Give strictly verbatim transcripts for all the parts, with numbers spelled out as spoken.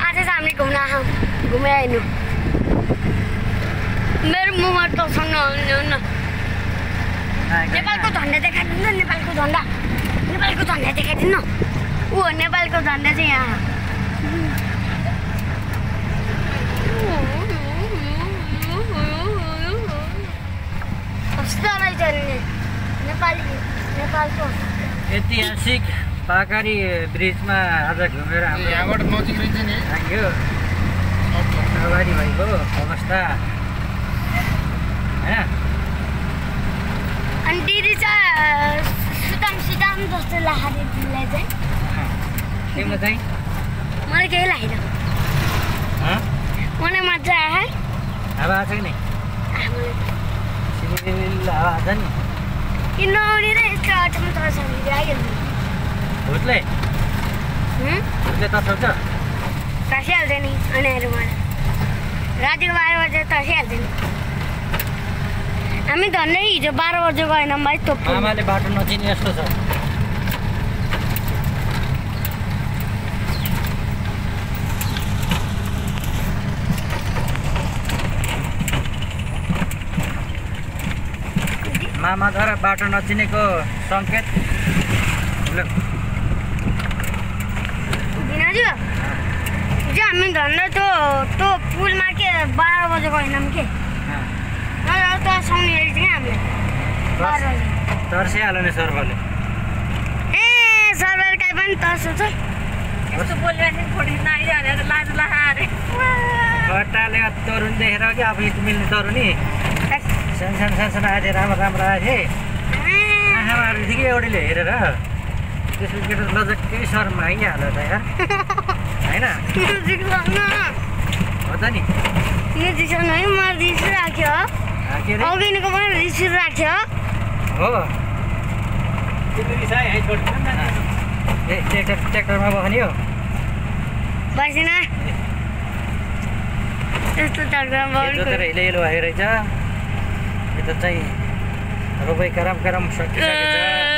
आज चाहिँ हामी घुम्न आयौँ घुमेर आइनु मेरो मुखमा टोक्सन न नेपालको झन्डा देखाइदिनु नेपालको झन्डा नेपालको झन्डा देखाइदिनु ऊ नेपालको झन्डा चाहिँ यहाँ कस्तो रहेछ नेपाली नेपालको ऐतिहासिक पाकारी ब्रिजमा आज घुमेर हाम्रो यहाँबाट नजिक रहेछ नि यो अगाडि भएको अवस्था होइन अनि दिदी चाहिँ सुताम सुताम जस्तो लाग्यो दिदीलाई चाहिँ तिमीलाई चाहिँ मलाई केही लागेन मलाई मजा आयो हावा आएको छ कि नै सिलिल हावा आएको छ नि किन नआउने र यस्तो अटोमा तर्साउने आइयो भुतले भुतले तर्साउँछ तर्सिहाल्छ नि उनीहरू मलाई रातिको बाह्र बजे तर्सिहाल्छ नि हामी झन्डै हिजो बाह्र बजे गएन भाइ तोप्नु आमाले बाटो नचिने जस्तो छ मामाद्वारा बाटो नचिनेको सङ्केत दिनाजु हिजो हामी झन्डै त्यो त्यो पुलमा के बाह्र बजे गएनौँ के तर्साउने रहेछ क्या हामीले बाह्र बजे तर्सिहाल्यो नि सर्भरले ए सर्भर काहीँ पनि तर्साउँछ यस्तो बोलिरहेको फोटो आइहाल्यो लाज लाहा अरे घट्टाले तरुन देखेर कि आफै मिल्ने तरुनी सानो सानो सानो सानो आएको थिएँ राम्रो राम्रो आएको थिएँ आँखामा आएको थियो कि एउटैले हेरेर त्यसपछि केटा लजक्कै शर्मा आइहाल्यो त यार होइन हो त नि म्युजिसियन है म रिस राख्यो के अरे अघिको पनि रिस राख्यो हो ए ट्र्याक्टर ट्र्याक्टरमा बस्ने हो बसेन त्यस्तो ट्र्याक्टरमा जोतेर हिलो हिलो भएको रहेछ यता चाहिँ रोपाइ कराम कराम सकिसकेछ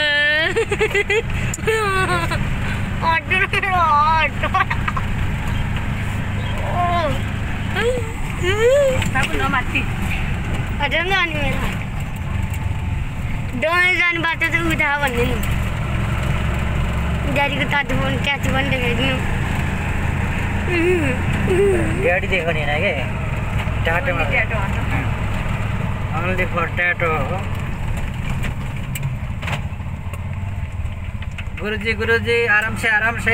नमाथि हजुर नि अनि मेरो डोले जाने बाटो चाहिँ उता भन्ने नि गाडीको टाटो पनि ट्याटो पनि देखाइदिनु गाडी देखाउने होइन के टाटोमा ओन्ली फर ट्याटो हो गुरुजी गुरुजी आराम से आराम से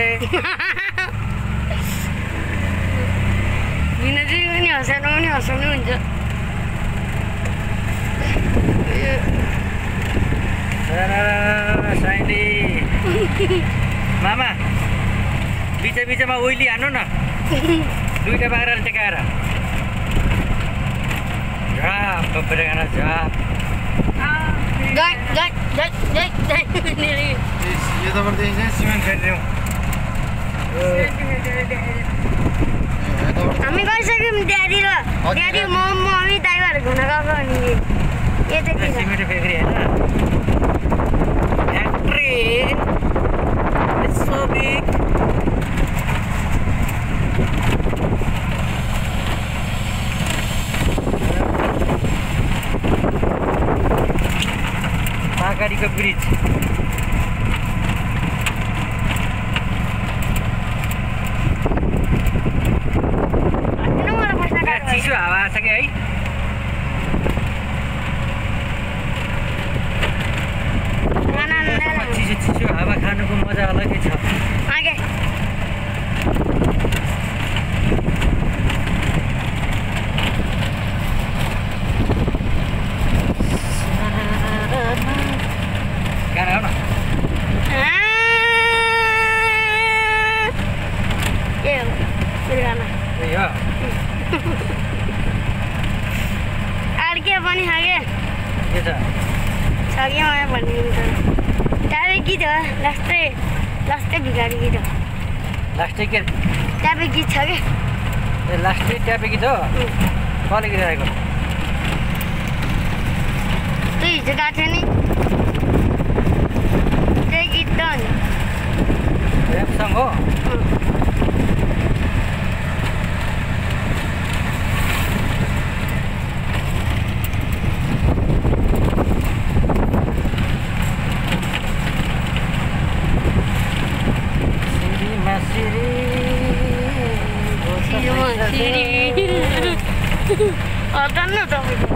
विनोजी पनि हँसाउनु पनि हँसाउनु हुन्छ साइली मामा बिच बिचमा ओइली हान्नु न दुईटा बाख्राले टेकाएर झाप बब्रेगाना झाप जय जय जय जय जय यो तपाईँले चाहिँ सिमेन्ट फ्याक्ट्री हामी गइसक्यौँ ड्याडी र ड्याडी म मम्मी दाइहरू घुम्न गएको अनि यतै सिमेन्ट फ्याक्ट्री होइन फ्याक्ट्री इट्स सो बिग पाकारीको ब्रिज चिसो हावा आएको छ कि है चिसो चिसो हावा खानुको मजा अलग्गै छ आगे गाना हो न ए हो मेरो गाना ए हो अर्के पनि छ के के छ छ कि मलाई भनिदिन्छ टापे गीत हो लास्टै लास्टै भिगाडी गीत हो लास्टै के टापे गीत छ कि ए लास्टै ट्यापे गीत हो कसले गीत आएको तँ हिजो गएको थियो नि त्यही गीत त हो नि ऱ्याप सङ हो हटाउनु न तपाईँको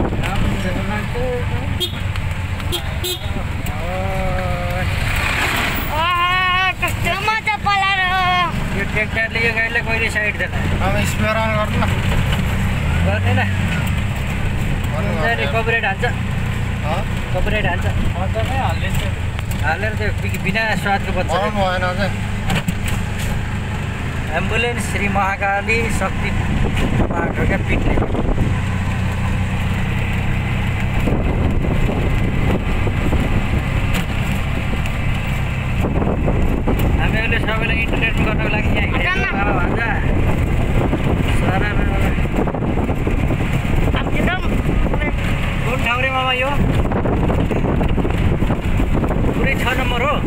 कस्तो मजा पलाएर यो ट्र्याक्टरले यो गाडीलाई कहिले साइड देला अब स्पेयर अन गर्नु न गर्दैन गर्नु कपरेट हाल्छ कपरेट हाल्छ मजाले हालिन्छ हालेर त्यो बिना स्वादको बच्चा बनाउनु भएन अझै एम्बुलेन्स श्री महाकाली शक्ति पाठका पिट्ने हामीहरूले सबैलाई इन्टरनेटमा गर्नको लागि यहाँ भन्छ कुन ठाउँ रे मामा यो पुरै छ नम्बर हो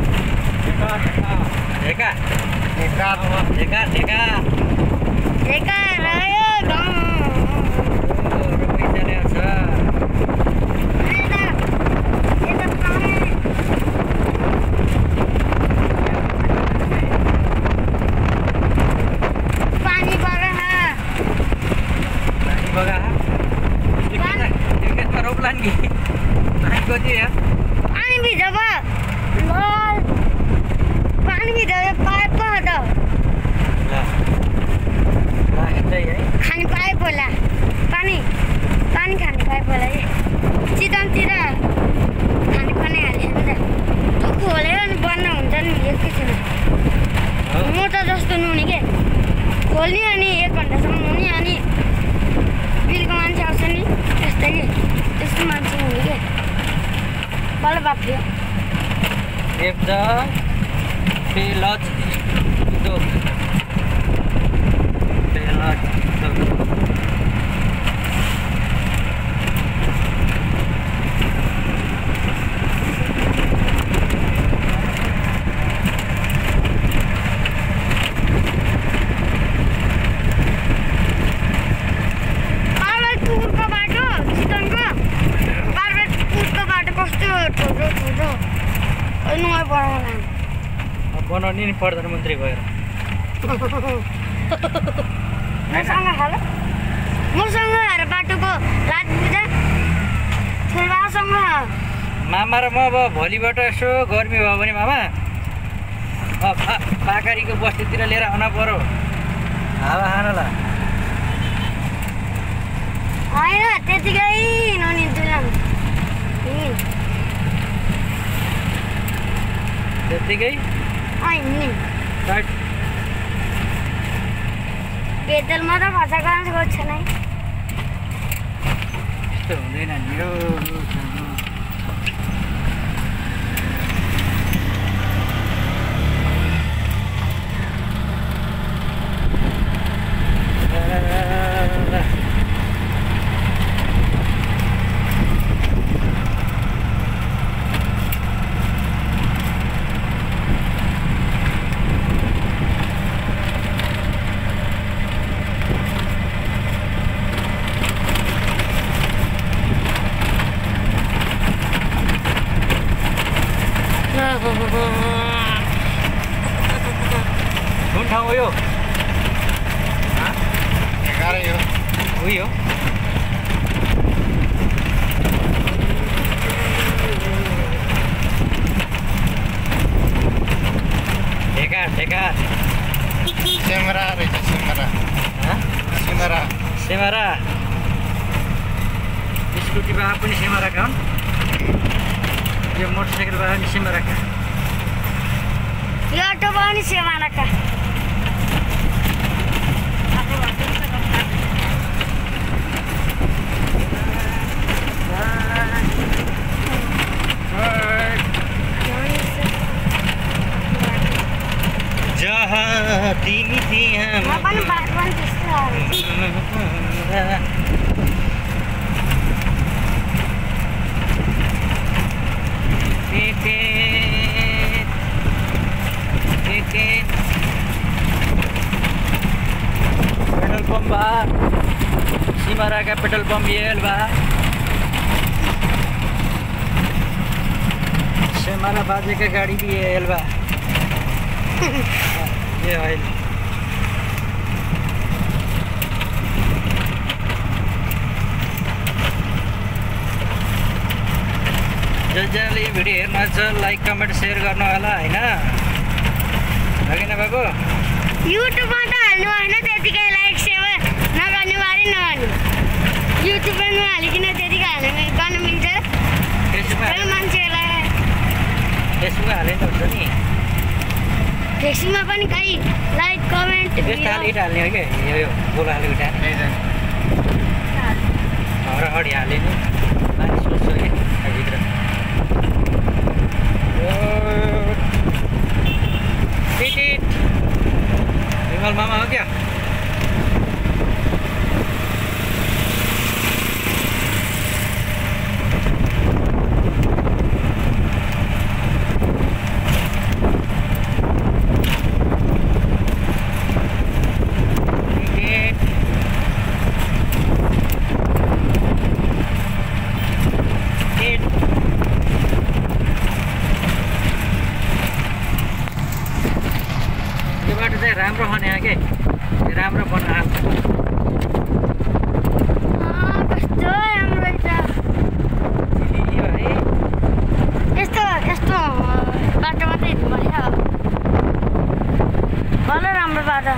ढेका ढेका ढेका ढेका ढेका रह्यो गाउँ पैसा ल्याउँछ पानी बगा पानी बगा क्रिकेटमा रोप्ला नि पानी कति हो पानी भित्र भयो लल पानी भित्र पाइप पो त खाने पाइप होला पानी पानी खाने पाइप होला ए चितनतिर खाने पानी हाल्यो नि त त्यो खोलेर नि बन्द हुन्छ नि एकैछिनमा मोटर जस्तो नुहाउने के खोल्ने अनि एक घन्टासम्म हुने अनि बिलको मान्छे आउँछ नि त्यस्तै कि त्यस्तो मान्छे हुने के बल्ल बाप्रियो If the payload do payload do बनाउने नि प्रधानमन्त्री भएर मसँग हाल मसँग हार बाटोको लाज बुझा छोरासँग मामा र म अब भोलिबाट यसो गर्मी भयो भने मामा पाकारीको बस्तीतिर लिएर आउन पर्यो हावा खानलाई होइन त्यतिकै ननिन्छु त्यतिकै नि पेट्रोल मात्र खर्च गर्न खोज्छ नै त्यस्तो हुँदैन नि यो कुन ठाउँ हो यो एघार यो उही हो ढेका ढेका सेमरा रहेछ सेमरा सेमरा सेमरा स्कुटी भए पनि सेमरा खाउन् यो मोटरसाइकल भए पनि सेमरा खा यो अटो भयो नि सेवा राखा जहाँ तिमी त्यहाँ पनि बात पनि त्यस्तो पेट्रोल पंप बा सिमरा का पेट्रोल पंप ये बा सिमरा बाजे का गाड़ी भी ये बा ये ऑयल भिडियो हेर्नुहुन्छ लाइक कमेन्ट सेयर गर्नु होला होइन अघि नभएको युट्युबमा त हाल्नु होइन त्यतिकै लाइक सेयर नगर्नु बारे नगर्नु युट्युबमा हालिकन त्यतिकै हाल्नु गर्नु मिल्छ फेसबुकमा तर मान्छेहरूलाई फेसबुकमा हाले त हुन्छ नि फेसबुकमा पनि खै लाइक कमेन्ट त्यस्तो खाले इँटा हाल्ने हो क्या यो यो गोलो खाले इँटा हर अगाडि हाल्यो नि माथि सोध्छु कि भित्र टिटिट विमल मामा हो क्या राम्रो खने के राम्रो बनाएर कस्तो राम्रो रहेछ यस्तो यस्तो बाटो मात्रै हिँड्नु पर्छ भल राम्रो बाटो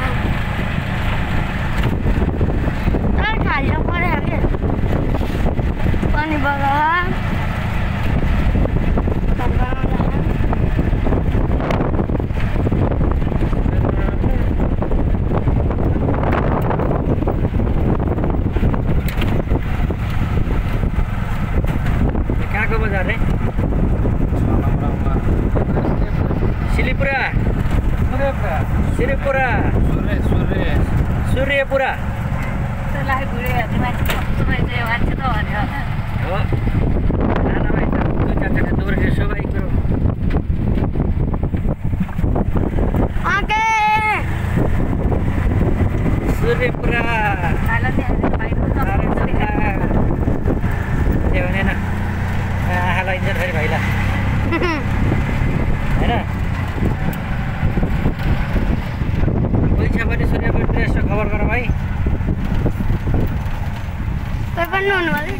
तर खाली पऱ्यो क्या पनि बगा Silipura, Suryapura, Silipura, Surya, Suryapura. Setelah gue ya, di mana tuh, tuh aja yang ada tuh ada. Oh, nana macam tu cakap tu orang sesuai itu. Oke. Suryapura. Kalau dia ada baik tuh, Tarik sebelah. Dia mana nak? Ah, halau injer hari baiklah. Ada. Siapa di Suryapura itu khbar karo भाइ कोही पनि नहुनु